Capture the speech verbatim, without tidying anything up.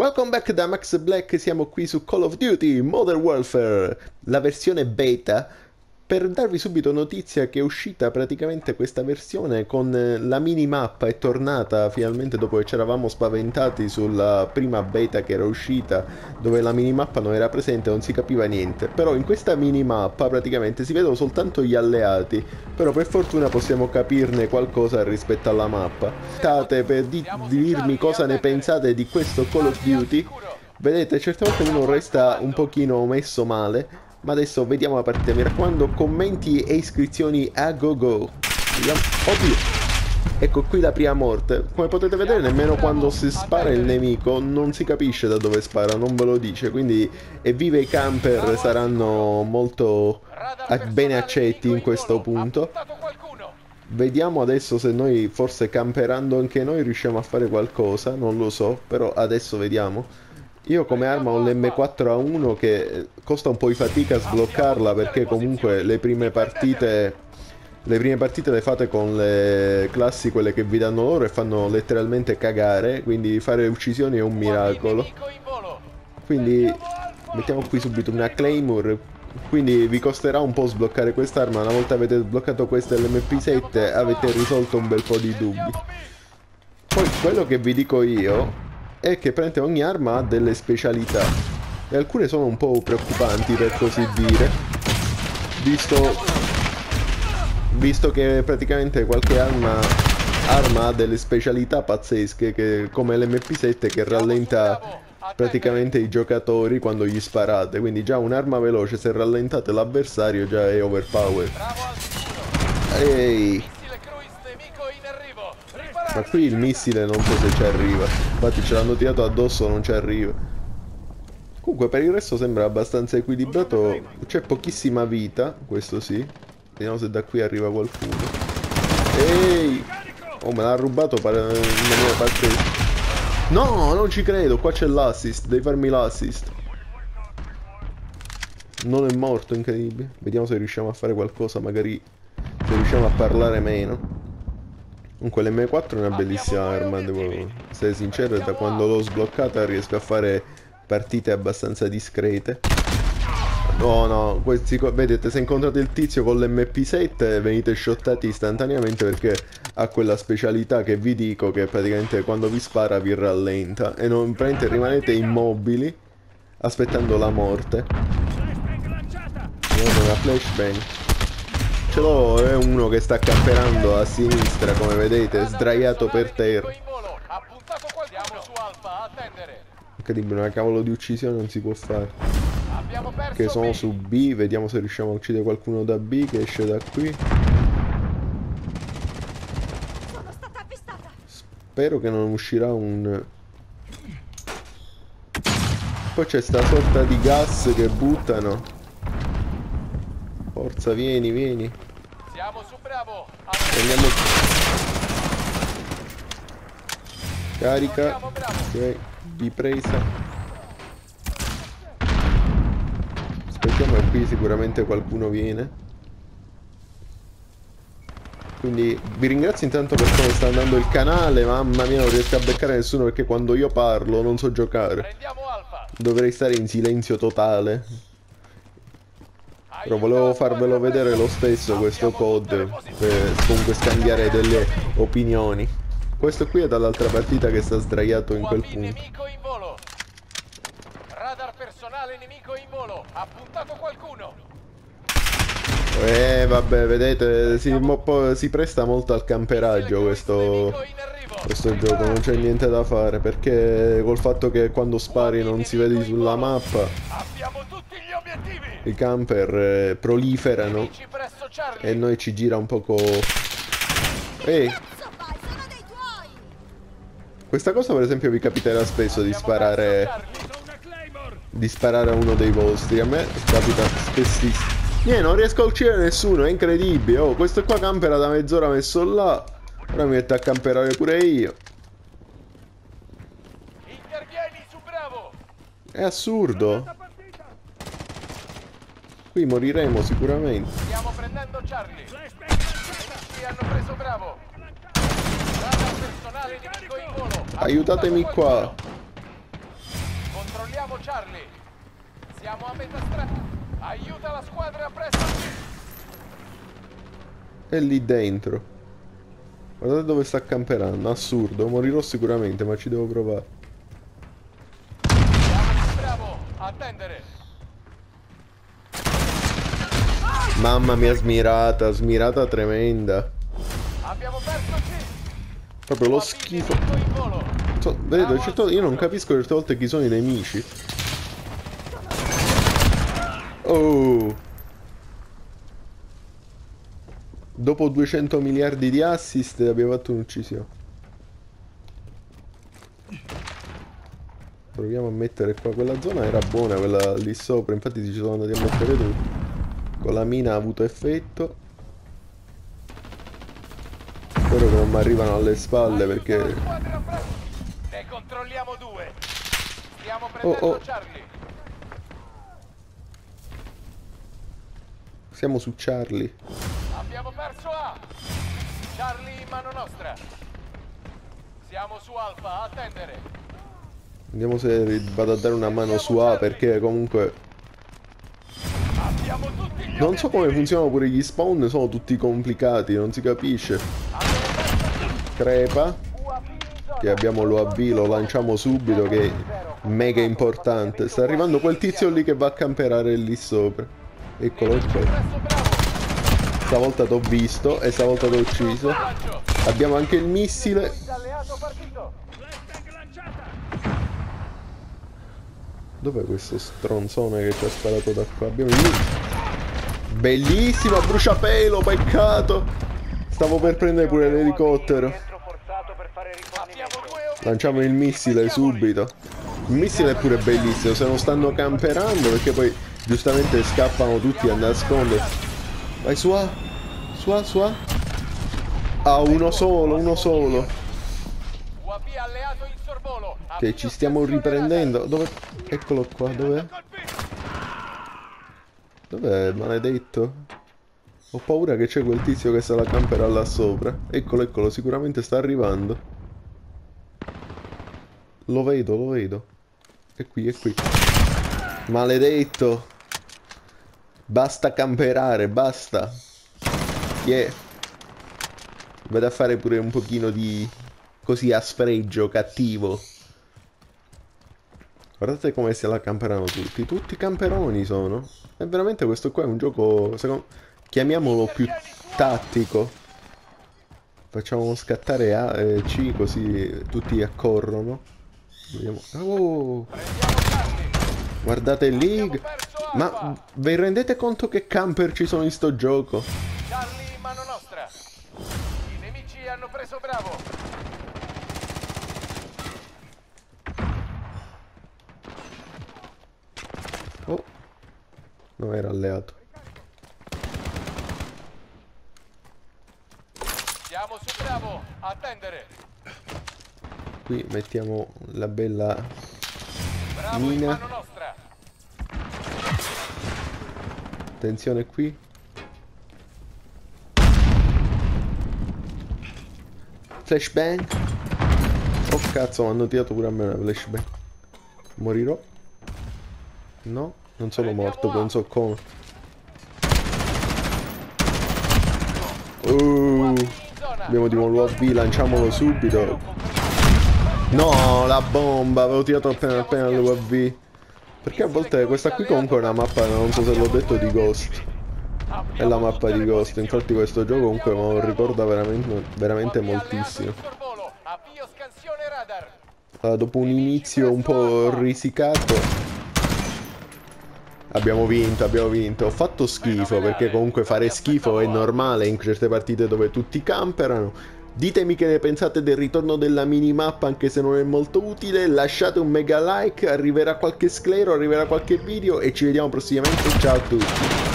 Welcome back da Max Black, siamo qui su Call of Duty Modern Warfare, la versione beta, per darvi subito notizia che è uscita praticamente questa versione con la minimappa, è tornata finalmente dopo che ci eravamo spaventati sulla prima beta che era uscita, dove la minimappa non era presente, non si capiva niente. Però in questa minimappa praticamente si vedono soltanto gli alleati, però per fortuna possiamo capirne qualcosa rispetto alla mappa. State per di dirmi cosa ne pensate di questo Call of Duty. Vedete, certe volte uno resta un pochino messo male, ma adesso vediamo la partita. Mi raccomando, commenti e iscrizioni a go go. Vediamo. Oddio, ecco qui la prima morte. Come potete vedere, nemmeno quando si spara il nemico non si capisce da dove spara, non ve lo dice. Quindi evviva i camper, saranno molto bene accetti in questo punto. Vediamo adesso se noi, forse camperando anche noi, riusciamo a fare qualcosa. Non lo so, però adesso vediamo. Io come arma ho l'emme quattro A uno che costa un po' di fatica a sbloccarla, perché comunque le prime partite le prime partite le fate con le classi, quelle che vi danno loro, e fanno letteralmente cagare, quindi fare uccisioni è un miracolo. Quindi mettiamo qui subito una Claymore, quindi vi costerà un po' sbloccare quest'arma. Una volta avete sbloccato questa l'emme pi sette avete risolto un bel po' di dubbi. Poi quello che vi dico io è che praticamente ogni arma ha delle specialità e alcune sono un po' preoccupanti, per così dire, visto visto che praticamente qualche arma arma ha delle specialità pazzesche, che, come l'emme pi sette, che rallenta praticamente i giocatori quando gli sparate. Quindi già un'arma veloce, se rallentate l'avversario, già è overpower. Ehi, ma qui il missile non so se ci arriva, infatti ce l'hanno tirato addosso, non ci arriva. Comunque per il resto sembra abbastanza equilibrato, c'è pochissima vita, questo sì. Vediamo se da qui arriva qualcuno. Ehi! Oh, me l'ha rubato in maniera pazzesca. No, non ci credo, qua c'è l'assist, devi farmi l'assist. Non è morto, incredibile. Vediamo se riusciamo a fare qualcosa, magari se riusciamo a parlare meno. Comunque l'emme quattro è una bellissima arma, devo essere sincero, e da quando l'ho sbloccata riesco a fare partite abbastanza discrete. No, no, questi, vedete, se incontrate il tizio con l'emme pi sette venite shottati istantaneamente, perché ha quella specialità che vi dico, che praticamente quando vi spara vi rallenta e non praticamente rimanete immobili aspettando la morte. Vediamo una flashbang. Ce l'ho, è uno che sta camperando a sinistra, come vedete, sdraiato per terra. Incredibile, una cavolo di uccisione non si può fare. Che sono su B, vediamo se riusciamo a uccidere qualcuno da B che esce da qui. Spero che non uscirà un... Poi c'è sta sorta di gas che buttano. Forza, vieni, vieni. Siamo su Bravo. Prendiamo... Carica. Ok, ripresa. Aspettiamo che qui sicuramente qualcuno viene. Quindi vi ringrazio intanto per come sta andando il canale. Mamma mia, non riesco a beccare nessuno perché quando io parlo non so giocare. Dovrei stare in silenzio totale. Però volevo farvelo vedere lo stesso questo C O D, per comunque scambiare delle opinioni. Questo qui è dall'altra partita che sta sdraiato in quel punto. Radar personale nemico in volo, ha puntato qualcuno. Eh vabbè, vedete, si, si presta molto al camperaggio questo, questo gioco, non c'è niente da fare, perché col fatto che quando spari non si vedi sulla mappa, i camper eh, proliferano e noi ci gira un poco. Ehi, questa cosa per esempio vi capiterà spesso di sparare di sparare a uno dei vostri. A me capita spessissimo. Niente, non riesco a uccidere nessuno, è incredibile. Oh, questo qua campera da mezz'ora messo là, ora mi metto a camperare pure io. È assurdo. Qui moriremo sicuramente. Stiamo prendendo Charlie. Ci hanno preso Bravo. Aiutatemi qua. Controlliamo Charlie. Siamo a metà strada. Aiuta la squadra presso. È lì dentro. Guardate dove sta camperando. Assurdo, morirò sicuramente, ma ci devo provare. Bravo, attendere. Mamma mia, smirata, smirata tremenda. Abbiamo perso C. Proprio lo schifo. In volo. So, vedete, certe volte io non capisco certe volte chi sono i nemici. Oh. Dopo duecento miliardi di assist abbiamo fatto un'uccisione. Proviamo a mettere qua. Quella zona era buona, quella lì sopra. Infatti ci sono andati a mettere tutti. Con la mina ha avuto effetto. Spero che non mi arrivano alle spalle perché... Ne controlliamo due. Stiamo Oh, prendendo oh. Charlie. Siamo su Charlie. Abbiamo perso A. Charlie in mano nostra. Siamo su Alfa, attendere. Vediamo se vado a dare una mano su A perché comunque... Abbiamo tutti gli Non so come funzionano pure gli spawn, sono tutti complicati, non si capisce. Crepa. Che abbiamo l'U A V, lo lanciamo subito che è mega importante. Sta arrivando quel tizio lì che va a camperare lì sopra. Eccolo qua. Stavolta t'ho visto e stavolta t'ho ucciso. Abbiamo anche il missile. Dov'è questo stronzone che ci ha sparato da qua? Abbiamo il missile. Bellissimo, a bruciapelo, peccato. Stavo per prendere pure l'elicottero. Lanciamo il missile subito. Il missile è pure bellissimo, se non stanno camperando perché poi giustamente scappano tutti a nascondersi. Vai su A. Su A, su A. Ah, uno solo, uno solo. Ok, ci stiamo riprendendo. Dove? Eccolo qua, dov'è? Dov'è, maledetto? Ho paura che c'è quel tizio che sta la campera là sopra. Eccolo, eccolo, sicuramente sta arrivando. Lo vedo, lo vedo. È qui, è qui. Maledetto. Basta camperare, basta. Yeah. Vado a fare pure un pochino di... così a sfregio, cattivo. Guardate come se la camperano tutti. Tutti camperoni sono. E veramente questo qua è un gioco, secondo... chiamiamolo più tattico. Facciamo scattare A e C così tutti accorrono. Vediamo. Oh. Guardate lì. Ma vi rendete conto che camper ci sono in sto gioco? Charlie in mano nostra. I nemici hanno preso Bravo. Oh. No, era alleato. Siamo su Bravo, attendere. Qui mettiamo la bella Bravo in mina. mano nostra. Attenzione qui. Flashbang. Oh cazzo, mi hanno tirato pure a me una flashbang. Morirò? No, non sono morto, non so come. Uh, abbiamo di nuovo l'U A V, lanciamolo subito. No, la bomba, avevo tirato appena appena l'U A V. Perché a volte questa qui comunque è una mappa, non so se l'ho detto, di Ghost. È la mappa di Ghost, infatti questo gioco comunque me lo ricorda veramente, veramente moltissimo. Allora, dopo un inizio un po' risicato abbiamo vinto, abbiamo vinto. Ho fatto schifo perché comunque fare schifo è normale in certe partite dove tutti camperano. Ditemi che ne pensate del ritorno della minimappa, anche se non è molto utile. Lasciate un mega like, arriverà qualche sclero, arriverà qualche video e ci vediamo prossimamente. Ciao a tutti.